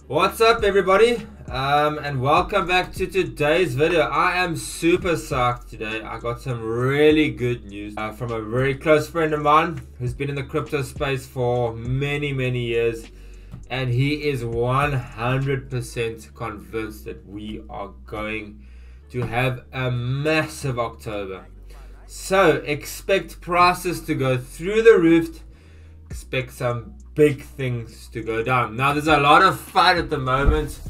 What's up everybody, and welcome back to today's video. I am super psyched today. I got some really good news from a very close friend of mine who's been in the crypto space for many years, and he is 100% convinced that we are going to have a massive October. So expect prices to go through the roof, expect some big things to go down. Now there's a lot of fun at the moment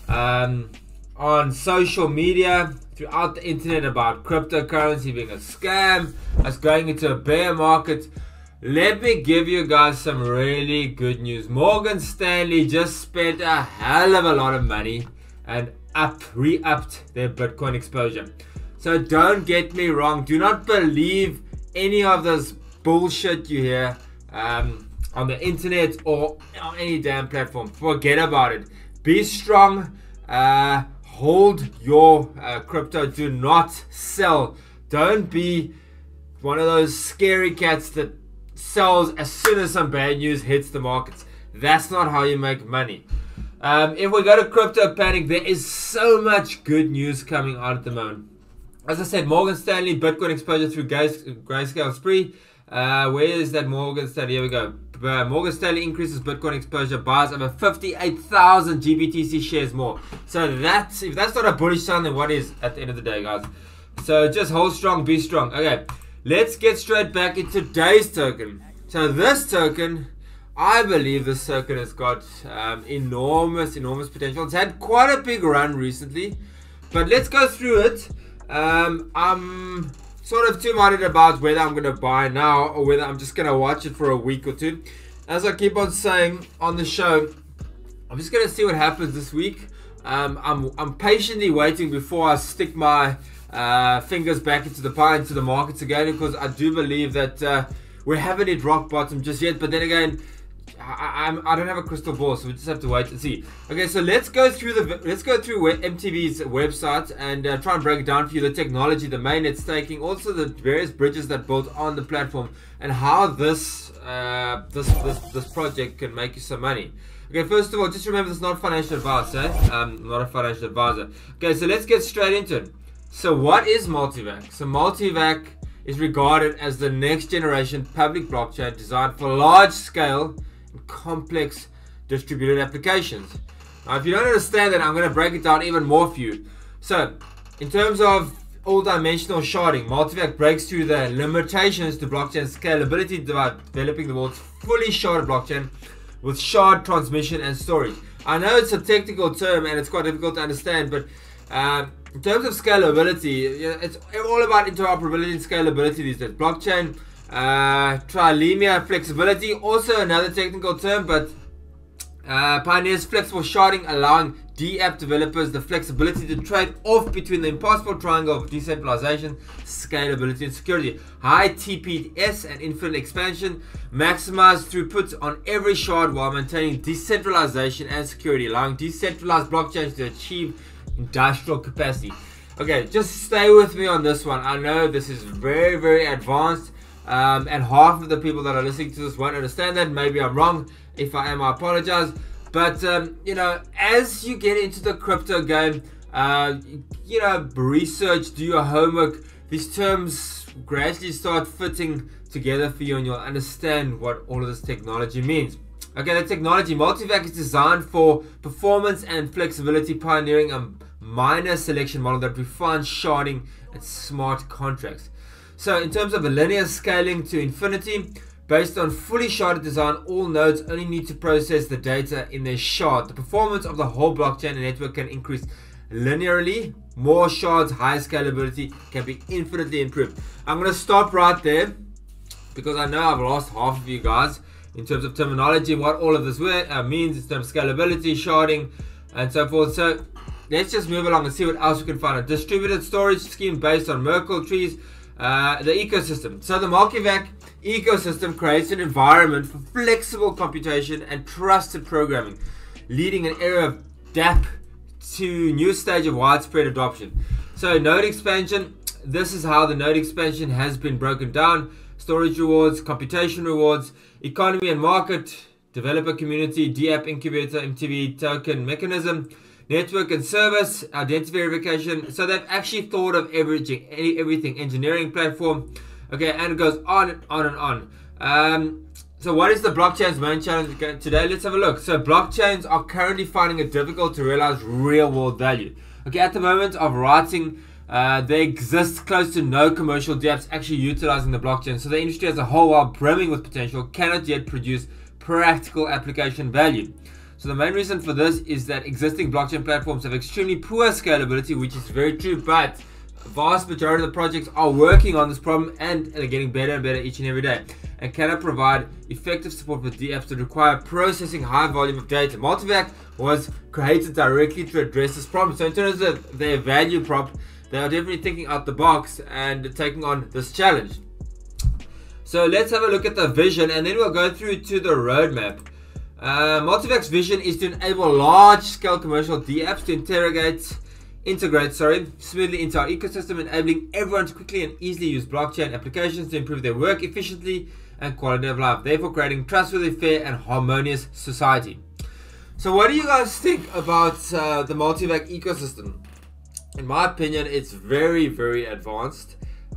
on social media, throughout the internet, about cryptocurrency being a scam, us going into a bear market. Let me give you guys some really good news. Morgan Stanley just spent a hell of a lot of money and re-upped their Bitcoin exposure. So don't get me wrong, do not believe any of this bullshit you hear on the internet or on any damn platform. Forget about it. Be strong. Hold your crypto. Do not sell. Don't be one of those scary cats that sells as soon as some bad news hits the markets. That's not how you make money. If we go to crypto panic, there is so much good news coming out at the moment. As I said, Morgan Stanley Bitcoin exposure through Grayscale Spree. Where is that Morgan Stanley? Here we go. Morgan Stanley increases Bitcoin exposure, buys over 58,000 GBTC shares more. So if that's not a bullish sign, then what is at the end of the day, guys? So just hold strong, be strong. Okay, let's get straight back into today's token. So this token, I believe this token has got enormous potential. It's had quite a big run recently, but let's go through it. I'm sort of two-minded about whether I'm going to buy now or whether I'm just going to watch it for a week or two. As I keep on saying on the show, I'm just going to see what happens this week. I'm patiently waiting before I stick my fingers back into the pie, into the markets again, because I do believe that we haven't hit rock bottom just yet. But then again, I don't have a crystal ball, so we just have to wait and see. Okay, so let's go through MTV's website and try and break it down for you, the technology, the mainnet staking, also the various bridges that built on the platform, and how this project can make you some money. Okay, first of all, just remember this is not financial advice, not a financial advisor. Okay, so let's get straight into it. So what is Multivac? So Multivac is regarded as the next generation public blockchain designed for large scale complex distributed applications. Now, if you don't understand that, I'm going to break it down even more for you. So, in terms of all-dimensional sharding, Multivac breaks through the limitations to blockchain scalability by developing the world's fully sharded blockchain with shard transmission and storage. I know it's a technical term and it's quite difficult to understand, but in terms of scalability, it's all about interoperability and scalability these days. Blockchain trilemma flexibility, also another technical term, but pioneers flexible sharding, allowing DApp developers the flexibility to trade off between the impossible triangle of decentralization, scalability, and security. High TPS and infinite expansion, maximize throughput on every shard while maintaining decentralization and security, allowing decentralized blockchains to achieve industrial capacity. Okay, just stay with me on this one. I know this is very advanced. And half of the people that are listening to this won't understand that. Maybe I'm wrong. If I am, I apologize. But you know, as you get into the crypto game, you know, research, do your homework. These terms gradually start fitting together for you, and you'll understand what all of this technology means. Okay, the technology, Multivac is designed for performance and flexibility, pioneering a miner selection model that refines sharding and smart contracts. So in terms of a linear scaling to infinity, based on fully sharded design, all nodes only need to process the data in their shard. The performance of the whole blockchain and network can increase linearly. More shards, higher scalability can be infinitely improved. I'm going to stop right there because I know I've lost half of you guys in terms of terminology, what all of this means in terms of scalability, sharding, and so forth. So let's just move along and see what else we can find. A distributed storage scheme based on Merkle trees. The ecosystem. So the Multivac ecosystem creates an environment for flexible computation and trusted programming, leading an era of DApp to new stage of widespread adoption. So node expansion, this is how the node expansion has been broken down. Storage rewards, computation rewards, economy and market developer community, DApp incubator, MTV token mechanism, network and service, identity verification. So they've actually thought of everything, engineering platform. Okay, and it goes on and on and on. So what is the blockchain's main challenge today? Let's have a look. So blockchains are currently finding it difficult to realize real world value. Okay, at the moment of writing, there exists close to no commercial dApps actually utilizing the blockchain. So the industry as a whole, while brimming with potential, cannot yet produce practical application value. So the main reason for this is that existing blockchain platforms have extremely poor scalability, which is very true, but the vast majority of the projects are working on this problem and they're getting better and better each and every day, and cannot provide effective support for dApps that require processing high volume of data. Multivac was created directly to address this problem. So in terms of their value prop, they are definitely thinking out the box and taking on this challenge. So let's have a look at the vision, and then we'll go through to the roadmap. Multivac's vision is to enable large-scale commercial dApps to integrate smoothly into our ecosystem, enabling everyone to quickly and easily use blockchain applications to improve their work efficiently and quality of life, therefore creating trustworthy, fair, and harmonious society. So what do you guys think about the Multivac ecosystem? In my opinion, it's very, very advanced.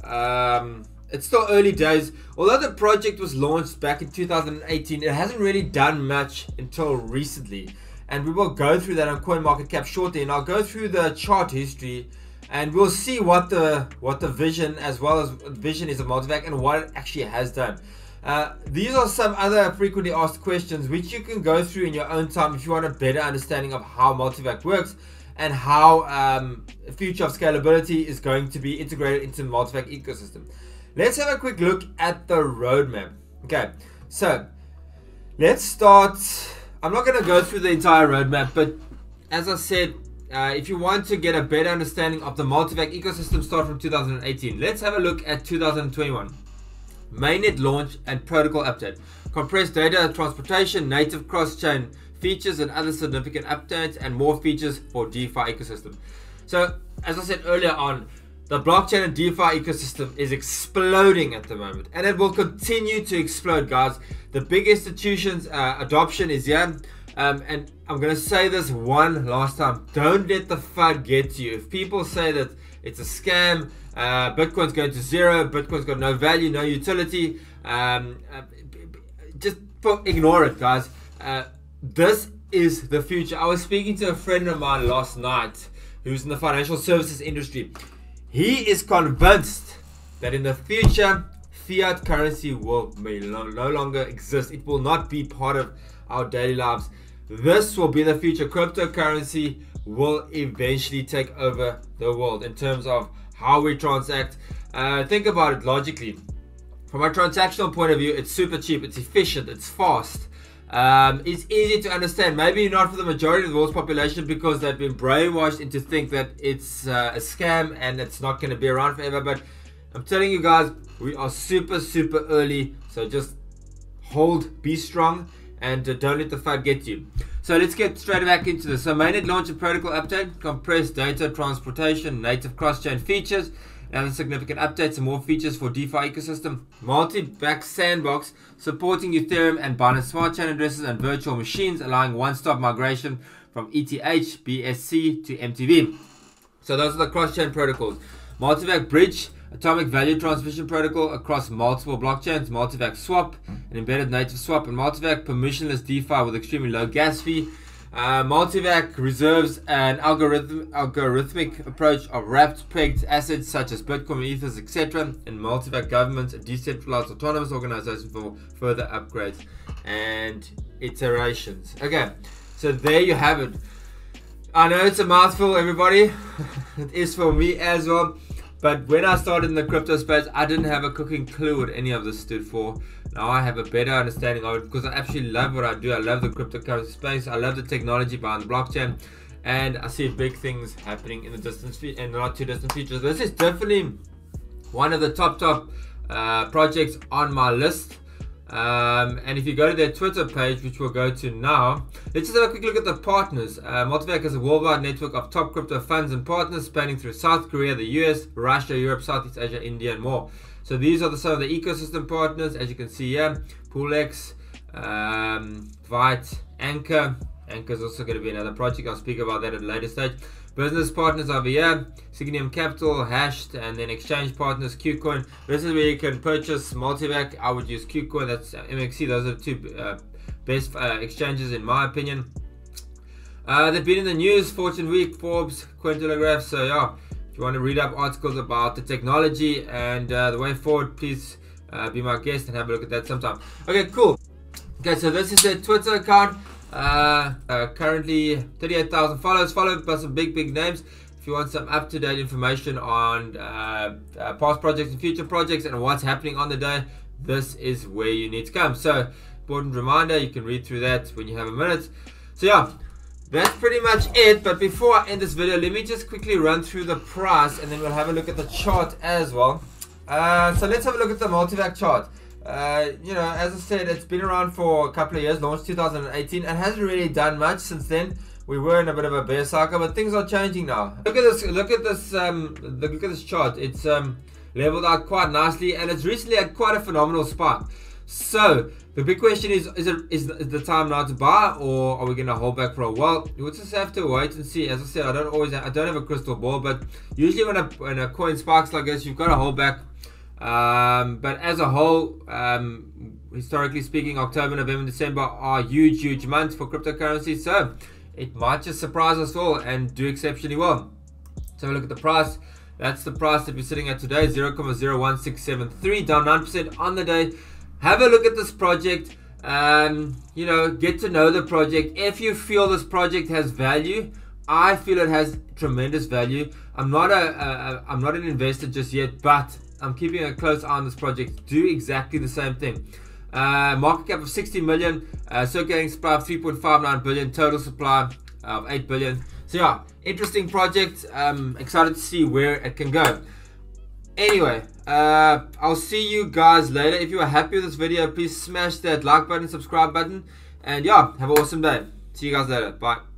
It's still early days. Although the project was launched back in 2018, it hasn't really done much until recently. And we will go through that on CoinMarketCap shortly, and I'll go through the chart history, and we'll see what the vision as well as vision is of Multivac and what it actually has done. These are some other frequently asked questions which you can go through in your own time if you want a better understanding of how Multivac works and how future of scalability is going to be integrated into the Multivac ecosystem. Let's have a quick look at the roadmap. Okay, so let's start. I'm not going to go through the entire roadmap, but as I said, if you want to get a better understanding of the Multivac ecosystem, start from 2018. Let's have a look at 2021. Mainnet launch and protocol update. Compressed data transportation, native cross-chain features and other significant updates, and more features for DeFi ecosystem. So, as I said earlier on, the blockchain and DeFi ecosystem is exploding at the moment, and it will continue to explode, guys. The big institutions' adoption is here, and I'm going to say this one last time. Don't let the FUD get to you. If people say that it's a scam, Bitcoin's going to zero, Bitcoin's got no value, no utility, just ignore it, guys. This is the future. I was speaking to a friend of mine last night who's in the financial services industry. He is convinced that in the future, fiat currency will no longer exist. It will not be part of our daily lives. This will be the future. Cryptocurrency will eventually take over the world in terms of how we transact. Think about it logically. From a transactional point of view, it's super cheap, it's efficient, it's fast. It's easy to understand. Maybe not for the majority of the world's population because they've been brainwashed into think that it's a scam and it's not going to be around forever. But I'm telling you guys, we are super early. So just hold, be strong, and don't let the FUD get you. So let's get straight back into this. So mainnet launch and protocol update, compressed data transportation, native cross-chain features, and other significant updates and more features for DeFi ecosystem. Multivac sandbox supporting Ethereum and Binance Smart Chain addresses and virtual machines, allowing one-stop migration from ETH, BSC to MTV. So those are the cross-chain protocols. Multivac bridge, atomic value transmission protocol across multiple blockchains. Multivac swap, an embedded native swap, and Multivac permissionless DeFi with extremely low gas fee. Multivac reserves an algorithmic approach of wrapped pegged assets such as Bitcoin, Ethers, etc. And Multivac government, a decentralized autonomous organization for further upgrades and iterations. Okay, so there you have it. I know it's a mouthful, everybody. It is for me as well. But when I started in the crypto space, I didn't have a cooking clue what any of this stood for. Now I have a better understanding of it because I actually love what I do. I love the cryptocurrency space. I love the technology behind the blockchain, and I see big things happening in the not too distant future. This is definitely one of the top projects on my list. And if you go to their Twitter page, which we'll go to now, let's just have a quick look at the partners. Multivac has a worldwide network of top crypto funds and partners spanning through South Korea, the US, Russia, Europe, Southeast Asia, India, and more. So these are some of the ecosystem partners, as you can see here: PoolX, Invite, Anchor. Anchor is also going to be another project. I'll speak about that at a later stage. Business partners over here, Signium Capital, Hashed, and then exchange partners, KuCoin. This is where you can purchase multi-back. I would use KuCoin, that's MXC. Those are the two best exchanges in my opinion. They've been in the news, Fortune Week, Forbes, Cointelegraph. So yeah, if you want to read up articles about the technology and the way forward, please be my guest and have a look at that sometime. Okay, cool. Okay, so this is their Twitter account. Currently 38,000 followers, followed by some big names. If you want some up-to-date information on past projects and future projects and what's happening on the day, this is where you need to come. So important reminder, you can read through that when you have a minute. So yeah, that's pretty much it. But before I end this video, let me just quickly run through the price and then we'll have a look at the chart as well. So let's have a look at the multi-back chart. You know, as I said, it's been around for a couple of years, launched 2018, and hasn't really done much since then. We were in a bit of a bear cycle, but things are changing now. Look at this. Look at this chart. It's leveled out quite nicely, and it's recently had quite a phenomenal spike. So the big question is the time now to buy, or are we going to hold back for a while? We'll just have to wait and see. As I said, I don't have a crystal ball, but usually when a coin spikes like this, you've got to hold back. But as a whole, historically speaking, October, November, December are huge months for cryptocurrency, so it might just surprise us all and do exceptionally well. So look at the price. That's the price that we're sitting at today, 0.01673, down 9% on the day. Have a look at this project. You know, get to know the project. If you feel this project has value, I feel it has tremendous value. I'm not an investor just yet, but I'm keeping a close eye on this project. Do exactly the same thing. Market cap of 60 million, circulating supply of 3.59 billion, total supply of 8 billion. So yeah, interesting project. Excited to see where it can go. Anyway, I'll see you guys later. If you are happy with this video, please smash that like button, subscribe button, and yeah, have an awesome day. See you guys later. Bye.